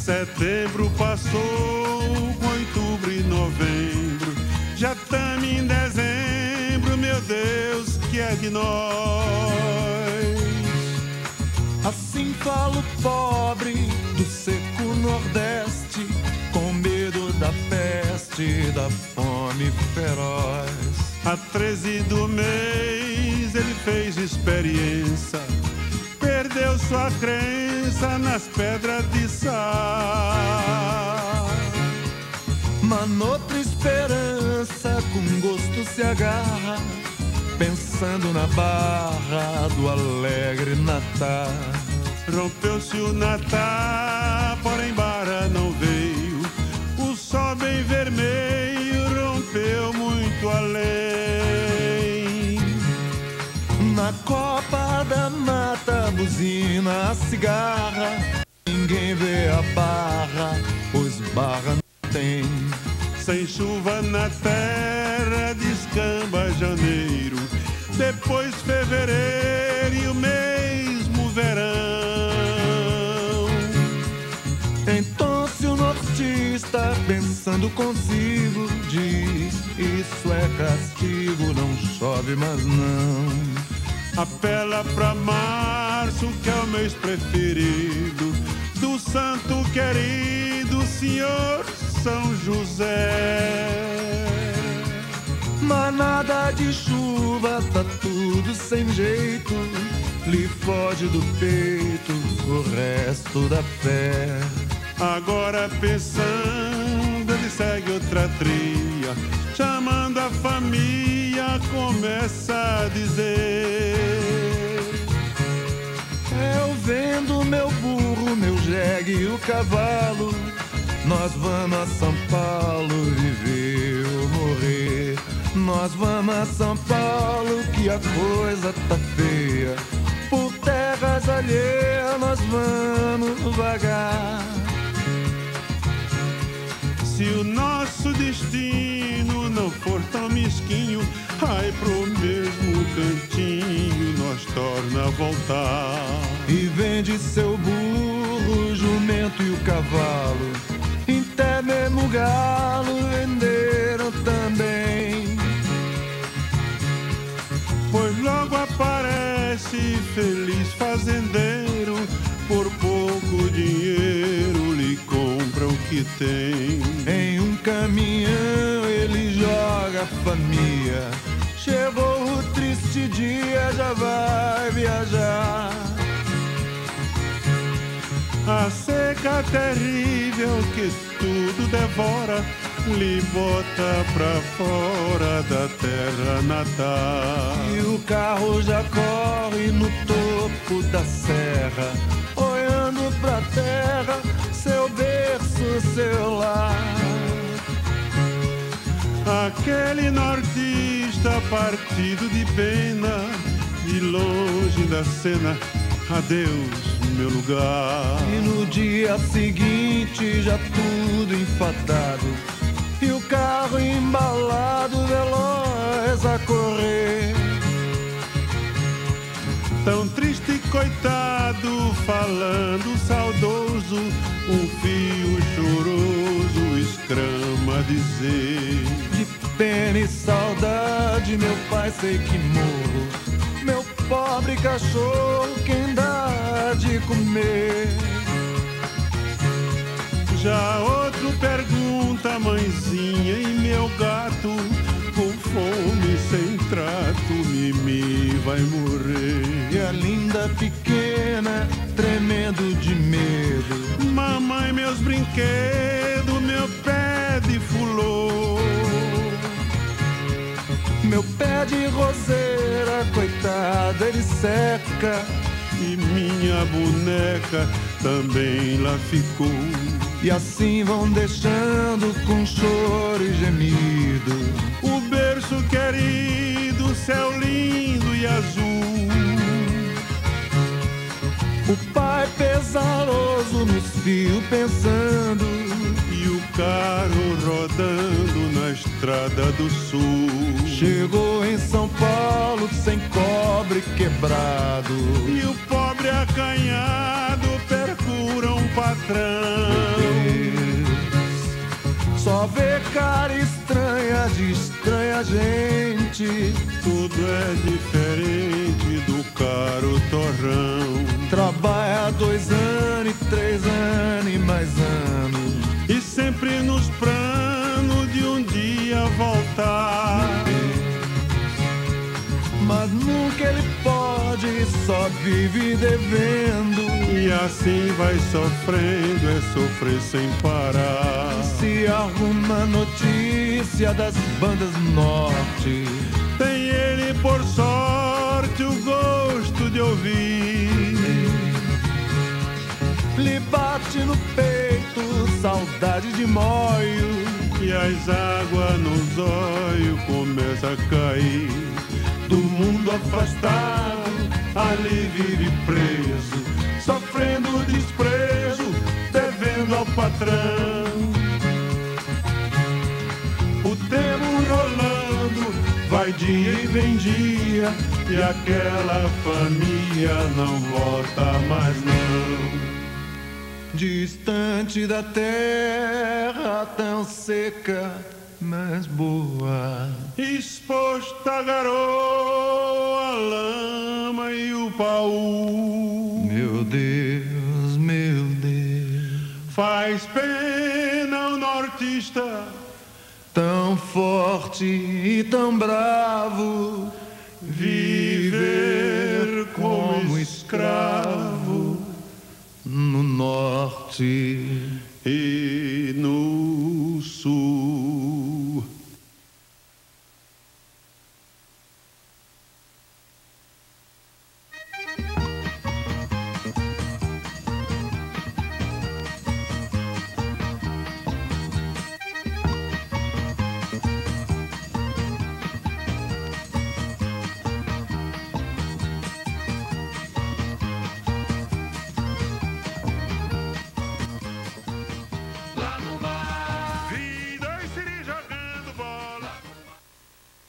Setembro passou com outubro e novembro, já estamos em dezembro, meu Deus, que é de nós? Assim fala o pobre do seco nordeste, com medo da peste e da fome feroz. A 13 do mês ele fez experiência, perdeu sua crença nas pedras de sal. Mas noutra esperança com gosto se agarra, pensando na barra do alegre Natal. Rompeu-se o Natal, porém Barra não veio. O sol bem vermelho rompeu muito além. Na copa da mata buzina a cigarra, ninguém vê a barra, pois barra não tem. Sem chuva na terra descamba janeiro, depois fevereiro e o mesmo verão. Então se o nortista pensando consigo diz: isso é castigo, não chove mais não. Apela pra março, que é o mês preferido do santo querido Senhor São José. Mas nada de chuva, tá tudo sem jeito, lhe foge do peito o resto da fé. Agora pensando, ele segue outra trilha, chamando a família, começa a dizer: eu vendo meu burro, meu jegue e o cavalo, nós vamos a São Paulo viver ou morrer. Nós vamos a São Paulo que a coisa tá feia, por terras alheias nós vamos vagar. Se o nosso destino não for tão mesquinho, ai, pro mesmo cantinho nós torna a voltar. E vende seu burro, o jumento e o cavalo, até mesmo o galo venderam também. Pois logo aparece feliz fazendeiro, por pouco dinheiro lhe compra o que tem. Em um caminhão ele joga a família, chegou o triste dia, já vai viajar. A seca terrível que tudo devora, lhe bota pra fora da terra natal. E o carro já corre no topo da serra, olhando pra terra, seu berço, seu lar. Aquele nortista partido de pena, de longe da cena, adeus meu lugar. E no dia seguinte já tudo enfadado, e o carro embalado veloz a correr. Tão triste coitado, falando saudoso, um fio choroso escrama a dizer: de pena e saudade, meu pai, sei que morro, meu pobre cachorro, quem dá de comer? Já outro pergunta, mãezinha, e meu gato, com fome sem trato, Mimi vai morrer. E a linda pequena, tremendo de medo: mamãe, meus brinquedos, meu pé de fulô. Meu pé de roseira, coitado, ele seca, e minha boneca também lá ficou. E assim vão deixando com choro e gemido o berço querido, céu lindo e azul. O pai pesaroso nos fios pensando, e o carro rodando na estrada do sul. Chegou em São Paulo sem cobre quebrado, e o pobre acanhado procura um patrão. vê cara estranha de estranha gente. Tudo é diferente do caro torrão. Trabalha 2 anos, 3 anos e mais anos, e sempre nos planos de um dia voltar. Mas nunca ele pode, só vive devendo. E assim vai sofrendo, é sofrer sem parar. Se alguma notícia das bandas norte, tem ele por sorte o gosto de ouvir. lhe bate no peito saudade de moio, e as águas nos olhos começam a cair. Do mundo afastado, ali vive preso, sofrendo desprezo, devendo ao patrão. O tempo rolando, vai dia e vem dia, e aquela família não volta mais não. Distante da terra tão seca, mas boa, exposta a garoa, a lama e o paú. Meu Deus, meu Deus, faz pena o nortista, tão forte e tão bravo, viver como escravo no norte.